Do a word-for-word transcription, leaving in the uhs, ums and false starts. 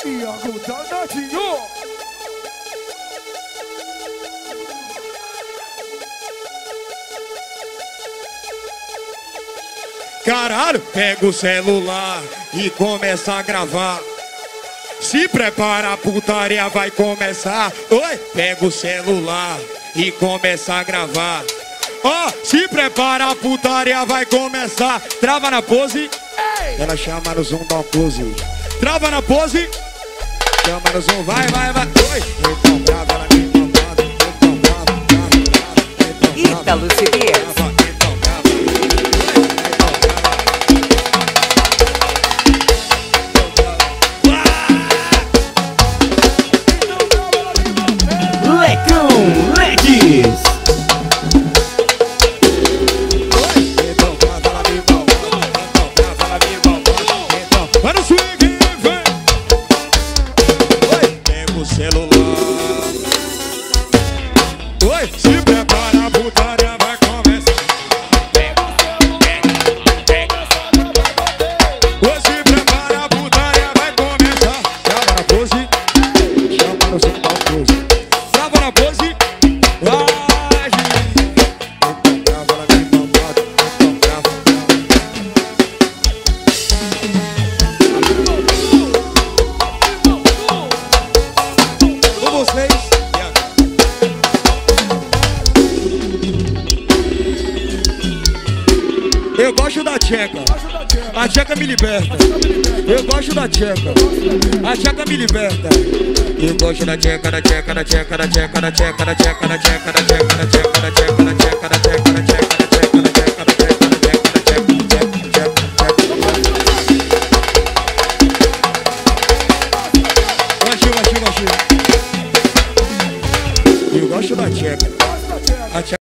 Iago Danadinho. Caralho, pega o celular e começa a gravar. Se prepara, a putaria vai começar. Oi, pega o celular e começa a gravar. Ó, oh, se prepara, a putaria vai começar. Trava na pose. Ela chama no zoom, dá um close. Trava na pose. Chama no zoom, vai, vai, vai. Oi, então grava, ela me incomodada. Então grava, grava, grava. Ítalo Siqueira. Lecão Leques. Vai no swing, vem. Oi, pega o celular. Oi, se prepara, a putaria vai começar. Oi, se prepara, a putaria vai começar. Trava na pose, chama no som, dá um close. Trava na pose, age. Então trava, ela me incomoda. Então trava. Com vocês. Eu gosto da tcheca. A tcheca me liberta. Eu gosto da tcheca. A tcheca me liberta. Eu gosto da tcheca, da tcheca, da tcheca, da tcheca, da tcheca, da tcheca, da tcheca, da tcheca, da tcheca, da tcheca, da tcheca, da tcheca, da tcheca, da tcheca, da tcheca, da tcheca, da tcheca, da tcheca, da tcheca. Eu gosto da tcheca. A tcheca